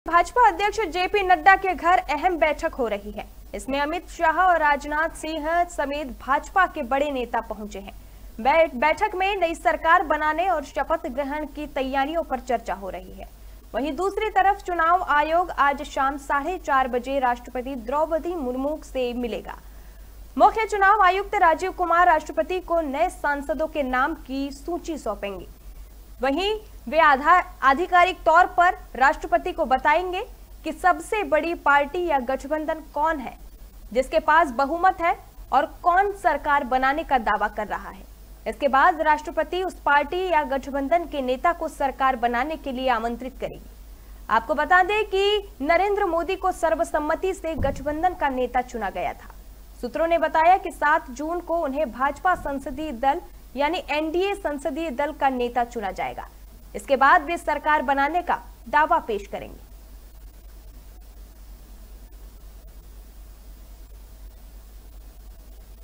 भाजपा अध्यक्ष जेपी नड्डा के घर अहम बैठक हो रही है। इसमें अमित शाह और राजनाथ सिंह समेत भाजपा के बड़े नेता पहुंचे हैं। बैठक में नई सरकार बनाने और शपथ ग्रहण की तैयारियों पर चर्चा हो रही है। वहीं दूसरी तरफ चुनाव आयोग आज शाम 4:30 बजे राष्ट्रपति द्रौपदी मुर्मू से मिलेगा। मुख्य चुनाव आयुक्त राजीव कुमार राष्ट्रपति को नए सांसदों के नाम की सूची सौंपेंगे। वहीं वे आधिकारिक तौर पर राष्ट्रपति को बताएंगे कि सबसे बड़ी पार्टी या गठबंधन कौन है, जिसके पास बहुमत है और कौन सरकार बनाने का दावा कर रहा है। इसके बाद राष्ट्रपति उस पार्टी या गठबंधन के नेता को सरकार बनाने के लिए आमंत्रित करेगी। आपको बता दें कि नरेंद्र मोदी को सर्वसम्मति से गठबंधन का नेता चुना गया था। सूत्रों ने बताया कि 7 जून को उन्हें भाजपा संसदीय दल यानी एनडीए संसदीय दल का नेता चुना जाएगा। इसके बाद वे सरकार बनाने का दावा पेश करेंगे।